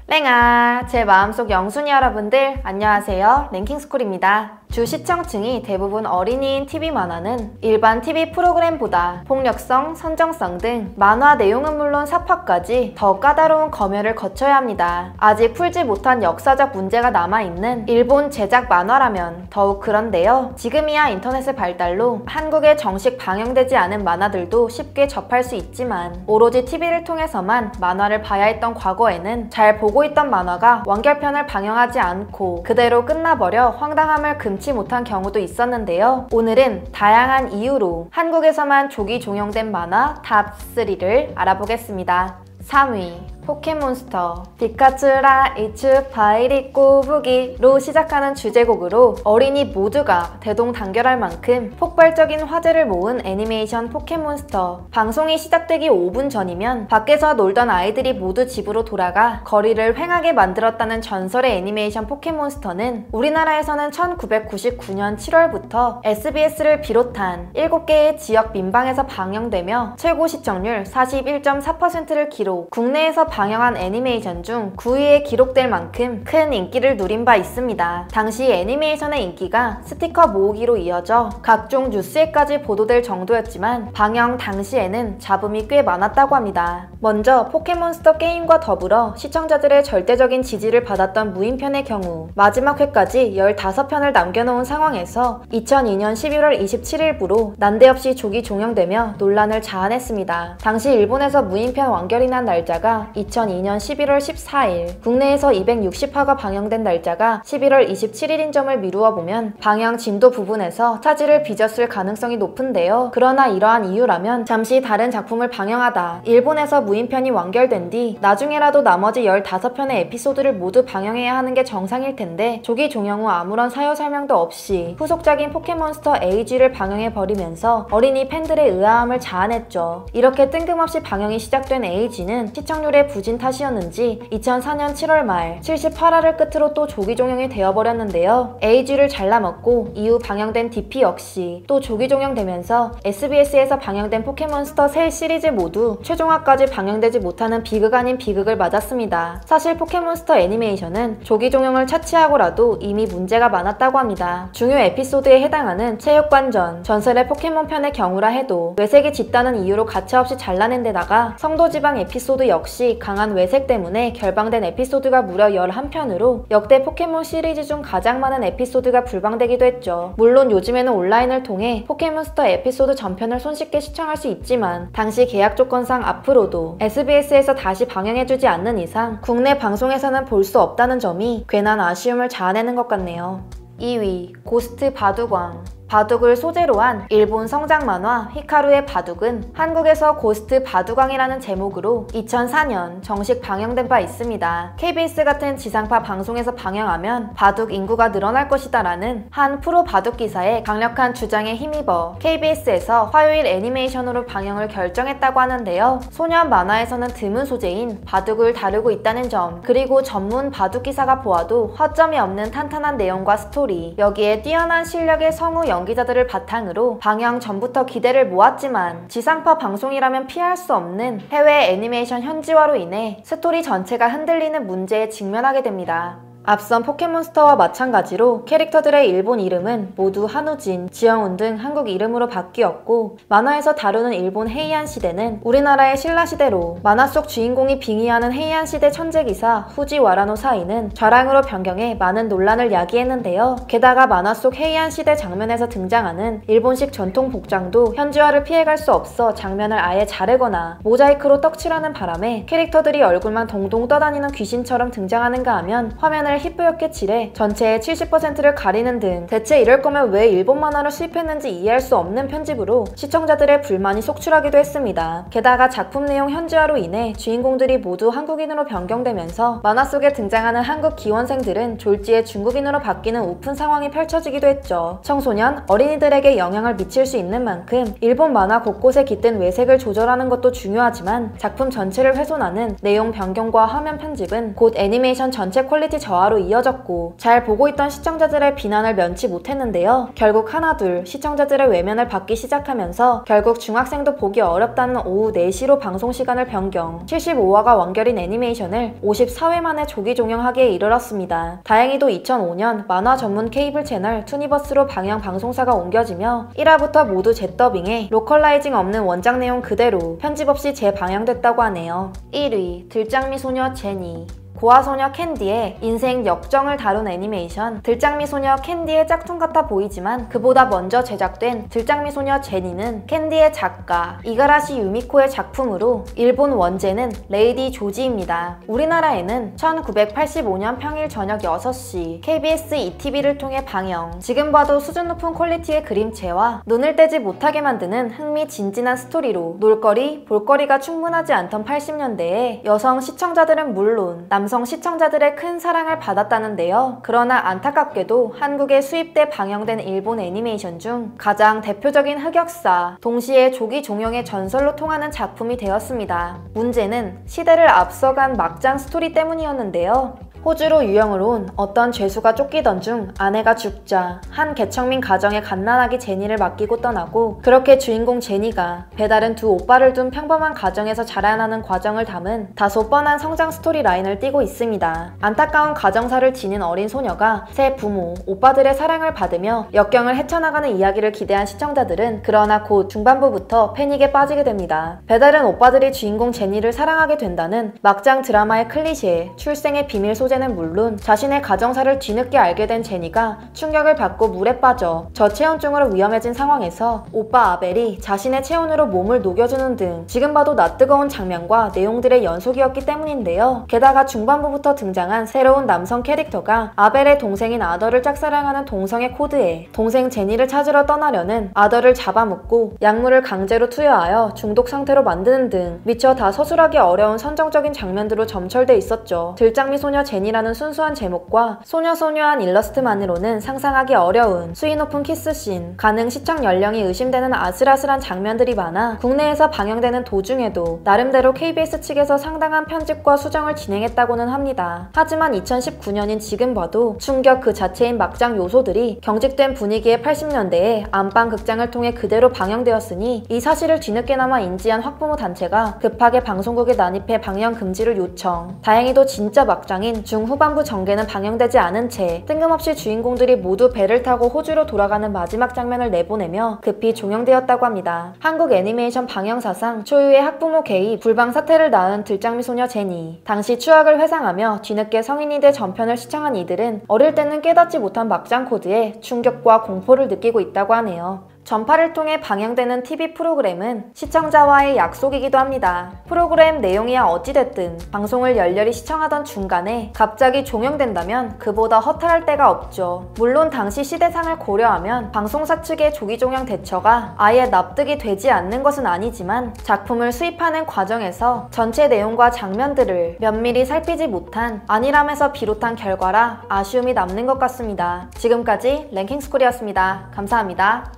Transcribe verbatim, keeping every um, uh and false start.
랭아, 제 마음속 영순이 여러분들 안녕하세요. 랭킹스쿨입니다. 주 시청층이 대부분 어린이인 티비 만화는 일반 티비 프로그램보다 폭력성, 선정성 등 만화 내용은 물론 사파까지 더 까다로운 검열을 거쳐야 합니다. 아직 풀지 못한 역사적 문제가 남아있는 일본 제작 만화라면 더욱 그런데요. 지금이야 인터넷의 발달로 한국에 정식 방영되지 않은 만화들도 쉽게 접할 수 있지만 오로지 티비를 통해서만 만화를 봐야 했던 과거에는 잘 보고 있던 만화가 완결편을 방영하지 않고 그대로 끝나버려 황당함을 금치 못한 경우도 있었는데요. 오늘은 다양한 이유로 한국에서만 조기 종영된 만화 탑 쓰리를 알아보겠습니다. 삼 위 포켓몬스터 피카츄라 이츠 파이리 꼬부기로 시작하는 주제곡으로 어린이 모두가 대동단결할 만큼 폭발적인 화제를 모은 애니메이션 포켓몬스터. 방송이 시작되기 오 분 전이면 밖에서 놀던 아이들이 모두 집으로 돌아가 거리를 횡하게 만들었다는 전설의 애니메이션 포켓몬스터는 우리나라에서는 천구백구십구 년 칠월부터 에스비에스를 비롯한 일곱 개의 지역 민방에서 방영되며 최고 시청률 사십일 점 사 퍼센트를 기록, 국내에서 방영한 애니메이션 중 구 위에 기록될 만큼 큰 인기를 누린 바 있습니다. 당시 애니메이션의 인기가 스티커 모으기로 이어져 각종 뉴스에까지 보도될 정도였지만 방영 당시에는 잡음이 꽤 많았다고 합니다. 먼저 포켓몬스터 게임과 더불어 시청자들의 절대적인 지지를 받았던 무인편의 경우 마지막 회까지 열다섯 편을 남겨놓은 상황에서 이천이 년 십일월 이십칠일부로 난데없이 조기 종영되며 논란을 자아냈습니다. 당시 일본에서 무인편 완결이 난 날짜가 이천이 년 십일월 십사일, 국내에서 이백육십 화가 방영된 날짜가 십일월 이십칠일인 점을 미루어 보면 방영 진도 부분에서 차질을 빚었을 가능성이 높은데요. 그러나 이러한 이유라면 잠시 다른 작품을 방영하다 일본에서 무인편이 완결된 뒤 나중에라도 나머지 열다섯 편의 에피소드를 모두 방영해야 하는 게 정상일 텐데 조기 종영 후 아무런 사유 설명도 없이 후속작인 포켓몬스터 에이지를 방영해버리면서 어린이 팬들의 의아함을 자아냈죠. 이렇게 뜬금없이 방영이 시작된 에이지는 시청률의 부진 탓이었는지 이천사 년 칠월 말 칠십팔 화를 끝으로 또 조기 종영이 되어버렸는데요. 에이지를 잘라먹고 이후 방영된 디피 역시 또 조기 종영되면서 에스비에스에서 방영된 포켓몬스터 세 시리즈 모두 최종화까지 방영되지 못하는 비극 아닌 비극을 맞았습니다. 사실 포켓몬스터 애니메이션은 조기 종영을 차치하고라도 이미 문제가 많았다고 합니다. 중요 에피소드에 해당하는 체육관전, 전설의 포켓몬 편의 경우라 해도 외색이 짙다는 이유로 가차없이 잘라낸 데다가 성도지방 에피소드 역시 강한 외색 때문에 결방된 에피소드가 무려 열한 편으로 역대 포켓몬 시리즈 중 가장 많은 에피소드가 불방되기도 했죠. 물론 요즘에는 온라인을 통해 포켓몬스터 에피소드 전편을 손쉽게 시청할 수 있지만 당시 계약 조건상 앞으로도 에스비에스에서 다시 방영해주지 않는 이상 국내 방송에서는 볼 수 없다는 점이 괜한 아쉬움을 자아내는 것 같네요. 이 위 고스트 바둑왕. 바둑을 소재로 한 일본 성장 만화 히카루의 바둑은 한국에서 고스트 바둑왕이라는 제목으로 이천사 년 정식 방영된 바 있습니다. 케이비에스 같은 지상파 방송에서 방영하면 바둑 인구가 늘어날 것이다 라는 한 프로 바둑 기사의 강력한 주장에 힘입어 케이비에스에서 화요일 애니메이션으로 방영을 결정했다고 하는데요. 소년 만화에서는 드문 소재인 바둑을 다루고 있다는 점, 그리고 전문 바둑 기사가 보아도 허점이 없는 탄탄한 내용과 스토리, 여기에 뛰어난 실력의 성우 연기자들을 바탕으로 방영 전부터 기대를 모았지만 지상파 방송이라면 피할 수 없는 해외 애니메이션 현지화로 인해 스토리 전체가 흔들리는 문제에 직면하게 됩니다. 앞선 포켓몬스터와 마찬가지로 캐릭터들의 일본 이름은 모두 한우진, 지영훈 등 한국 이름으로 바뀌었고 만화에서 다루는 일본 헤이안 시대는 우리나라의 신라 시대로 만화 속 주인공이 빙의하는 헤이안 시대 천재기사 후지와라노 사이는 좌랑으로 변경해 많은 논란을 야기했는데요. 게다가 만화 속 헤이안 시대 장면에서 등장하는 일본식 전통 복장도 현지화를 피해갈 수 없어 장면을 아예 자르거나 모자이크로 떡칠하는 바람에 캐릭터들이 얼굴만 동동 떠다니는 귀신처럼 등장하는가 하면 화면을 희뿌옇게 칠해 전체의 칠십 퍼센트를 가리는 등 대체 이럴 거면 왜 일본 만화를 수입했는지 이해할 수 없는 편집으로 시청자들의 불만이 속출하기도 했습니다. 게다가 작품 내용 현지화로 인해 주인공들이 모두 한국인으로 변경되면서 만화 속에 등장하는 한국 기원생들은 졸지에 중국인으로 바뀌는 우픈 상황이 펼쳐지기도 했죠. 청소년, 어린이들에게 영향을 미칠 수 있는 만큼 일본 만화 곳곳에 깃든 외색을 조절하는 것도 중요하지만 작품 전체를 훼손하는 내용 변경과 화면 편집은 곧 애니메이션 전체 퀄리티 저하 저하로 이어졌고 잘 보고 있던 시청자들의 비난을 면치 못했는데요. 결국 하나둘 시청자들의 외면을 받기 시작하면서 결국 중학생도 보기 어렵다는 오후 네 시로 방송 시간을 변경, 칠십오 화가 완결인 애니메이션을 오십사 회 만에 조기 종영하기에 이르렀습니다. 다행히도 이천오 년 만화 전문 케이블 채널 투니버스로 방영 방송사가 옮겨지며 일 화부터 모두 재더빙에 로컬라이징 없는 원작 내용 그대로 편집 없이 재방영됐다고 하네요. 일 위 들장미 소녀 제니. 고아소녀 캔디의 인생 역정을 다룬 애니메이션 들장미 소녀 캔디의 짝퉁 같아 보이지만 그보다 먼저 제작된 들장미 소녀 제니는 캔디의 작가 이가라시 유미코의 작품으로 일본 원제는 레이디 조지입니다. 우리나라에는 천구백팔십오 년 평일 저녁 여섯 시 케이비에스 이티비를 통해 방영. 지금 봐도 수준 높은 퀄리티의 그림체와 눈을 떼지 못하게 만드는 흥미진진한 스토리로 놀거리, 볼거리가 충분하지 않던 팔십 년대에 여성 시청자들은 물론 남 남성 시청자들의 큰 사랑을 받았다는데요. 그러나 안타깝게도 한국에 수입돼 방영된 일본 애니메이션 중 가장 대표적인 흑역사, 동시에 조기 종영의 전설로 통하는 작품이 되었습니다. 문제는 시대를 앞서간 막장 스토리 때문이었는데요. 호주로 유영을 온 어떤 죄수가 쫓기던 중 아내가 죽자 한 개척민 가정에 갓난아기 제니를 맡기고 떠나고, 그렇게 주인공 제니가 배다른 두 오빠를 둔 평범한 가정에서 자라나는 과정을 담은 다소 뻔한 성장 스토리 라인을 띠고 있습니다. 안타까운 가정사를 지닌 어린 소녀가 새 부모, 오빠들의 사랑을 받으며 역경을 헤쳐나가는 이야기를 기대한 시청자들은 그러나 곧 중반부부터 패닉에 빠지게 됩니다. 배다른 오빠들이 주인공 제니를 사랑하게 된다는 막장 드라마의 클리셰, 출생의 비밀 소재는 물론 자신의 가정사를 뒤늦게 알게 된 제니가 충격을 받고 물에 빠져 저체온증으로 위험해진 상황에서 오빠 아벨이 자신의 체온으로 몸을 녹여주는 등 지금 봐도 낯뜨거운 장면과 내용들의 연속이었기 때문인데요. 게다가 중반부부터 등장한 새로운 남성 캐릭터가 아벨의 동생인 아더를 짝사랑하는 동성애 코드에 동생 제니를 찾으러 떠나려는 아더를 잡아먹고 약물을 강제로 투여하여 중독 상태로 만드는 등 미처 다 서술하기 어려운 선정적인 장면들로 점철돼 있었죠. 들장미 소녀 제니라는 순수한 제목과 소녀소녀한 일러스트만으로는 상상하기 어려운 수위 높은 키스씬, 가능 시청 연령이 의심되는 아슬아슬한 장면들이 많아 국내에서 방영되는 도중에도 나름대로 케이비에스 측에서 상당한 편집과 수정을 진행했다고는 합니다. 하지만 이천십구 년인 지금 봐도 충격 그 자체인 막장 요소들이 경직된 분위기의 팔십 년대에 안방 극장을 통해 그대로 방영되었으니 이 사실을 뒤늦게나마 인지한 학부모 단체가 급하게 방송국에 난입해 방영 금지를 요청. 다행히도 진짜 막장인 중후반부 전개는 방영되지 않은 채 뜬금없이 주인공들이 모두 배를 타고 호주로 돌아가는 마지막 장면을 내보내며 급히 종영되었다고 합니다. 한국 애니메이션 방영사상 초유의 학부모 개입, 불방 사태를 낳은 들장미 소녀 제니. 당시 추억을 회상하며 뒤늦게 성인이 돼 전편을 시청한 이들은 어릴 때는 깨닫지 못한 막장 코드에 충격과 공포를 느끼고 있다고 하네요. 전파를 통해 방영되는 티비 프로그램은 시청자와의 약속이기도 합니다. 프로그램 내용이야 어찌됐든 방송을 열렬히 시청하던 중간에 갑자기 종영된다면 그보다 허탈할 데가 없죠. 물론 당시 시대상을 고려하면 방송사 측의 조기 종영 대처가 아예 납득이 되지 않는 것은 아니지만 작품을 수입하는 과정에서 전체 내용과 장면들을 면밀히 살피지 못한 안일함에서 비롯한 결과라 아쉬움이 남는 것 같습니다. 지금까지 랭킹스쿨이었습니다. 감사합니다.